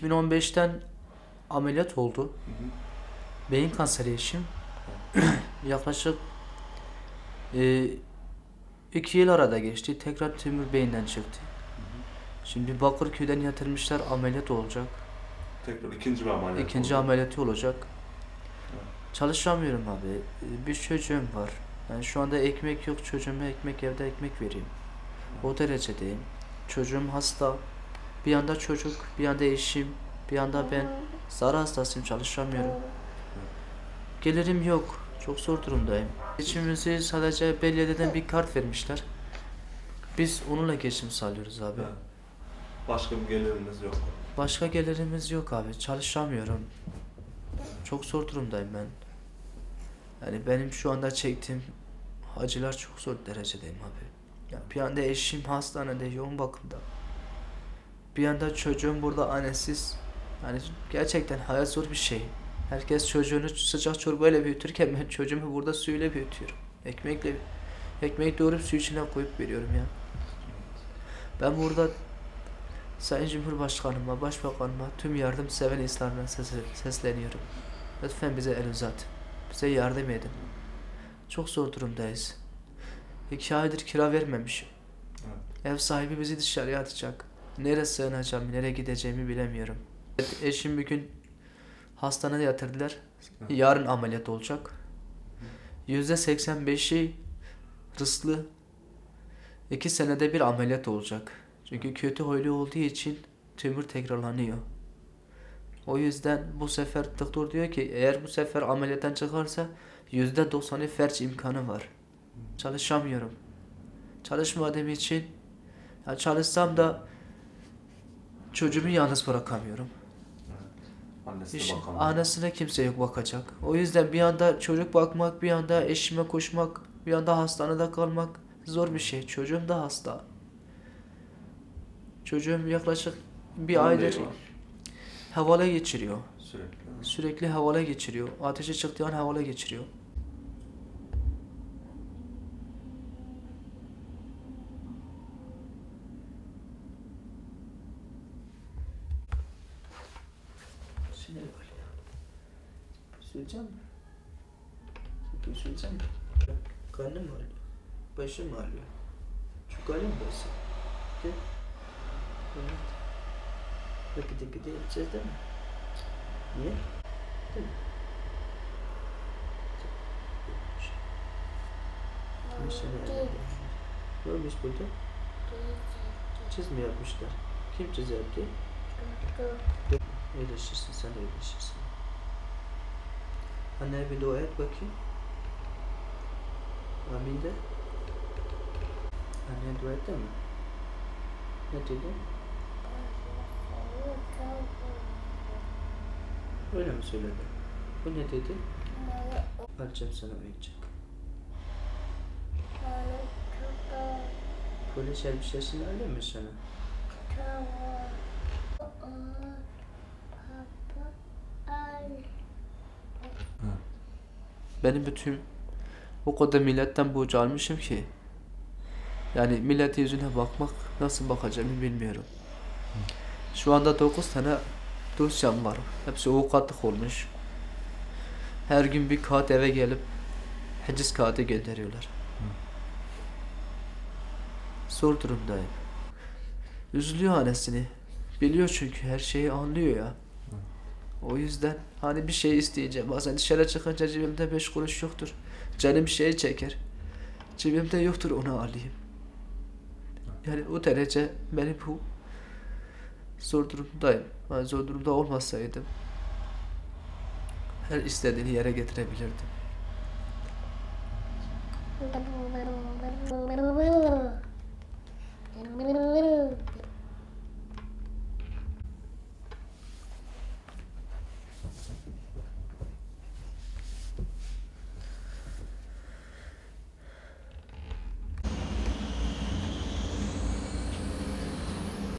2015'ten ameliyat oldu. Hı hı. Beyin kanseri eşim. Yaklaşık 2 yıl arada geçti. Tekrar tümör beyinden çıktı. Şimdi Bakırköy'den yatırmışlar, ameliyat olacak. Tekrar ikinci bir ameliyat İkinci oldu. ameliyatı olacak. Evet. Çalışamıyorum abi. Bir çocuğum var. Yani şu anda ekmek yok, çocuğuma ekmek, evde ekmek vereyim. O derecedeyim. Çocuğum hasta. Bir yanda çocuk, bir yanda eşim, bir yanda ben. Sarı hastasıyım, çalışamıyorum. Gelirim yok. Çok zor durumdayım. Geçimimizi sadece belediyeden bir kart vermişler. Biz onunla geçim sağlıyoruz abi. Evet. Başka bir geliriniz yok. Başka gelirimiz yok abi. Çalışamıyorum. Çok zor durumdayım ben. Yani benim şu anda çektiğim acılar çok zor derecedeyim abi. Ya bir yanda eşim hastanede yoğun bakımda. Bir yanda çocuğum burada annesiz. Yani gerçekten hayat zor bir şey. Herkes çocuğunu sıcak çorbayla büyütürken ben çocuğumu burada suyla büyütüyorum. Ekmek doğrup su içine koyup veriyorum ya. Ben burada Sayın Cumhurbaşkanıma, Başbakanıma, tüm yardımsever insanlara sesleniyorum. Lütfen bize el uzat. Bize yardım edin. Çok zor durumdayız. 2 aydır kira vermemişim. Evet. Ev sahibi bizi dışarıya atacak. Nereye sığınacağım, nereye gideceğimi bilemiyorum. Eşim bir gün hastanede yatırdılar. Yarın ameliyat olacak. %85'i rızklı. 2 senede bir ameliyat olacak. Çünkü kötü huylu olduğu için tümör tekrarlanıyor. O yüzden bu sefer doktor diyor ki eğer bu sefer ameliyattan çıkarsa %90'ı felç imkanı var. Çalışamıyorum. Çalışmadığım için ya çalışsam da çocuğumu yalnız bırakamıyorum. Annesi de bakamıyor. Annesine kimse yok bakacak. O yüzden bir anda çocuk bakmak, bir anda eşime koşmak, bir anda hastanede kalmak zor bir şey. Çocuğum da hasta. Çocuğum yaklaşık bir aydır Neyi var? havale geçiriyor. Sürekli. Sürekli havale geçiriyor. Ateşi çıktığı an havale geçiriyor. Sinir var ya. Söyleyeceğim mi? Söyleyeceğim mi? Karnım ağrıyor. Başım ağrıyor. Çok ağrıyor mu burası? Gel. Evet. Gide gide yapacağız değil mi? Niye? Değil mi? Kim seni yapmış? Ne olmuş burada? Çizim yapmışlar. Kim çiz yaptı? İyileşirsin, sen de iyileşirsin. Anneye bir dua et bakayım. Amin de. Anneye dua et de mi? Ne dedi? Öyle mi söyledi? Bu ne dedi? Alacağım sana oyuncak. Polis elbisesini alayım mı sana? Benim bütün o kadar milletten borç almışım ki yani milletin yüzüne bakmak nasıl bakacağımı bilmiyorum. Şu anda 9 tane dosyam var. Hepsi avukatlık olmuş. Her gün bir kağıt eve gelip haciz kağıdı gönderiyorlar. Zor durumdayım. Üzülüyor annesini. Biliyor çünkü her şeyi anlıyor ya. O yüzden hani bir şey isteyeceğim. Bazen dışarı çıkınca cebimde 5 kuruş yoktur. Canım bir şey çeker. Cebimde yoktur, onu alayım. Yani o derece benim bu zor durumdayım. Ben zor durumda olmasaydım her istediğini yere getirebilirdim.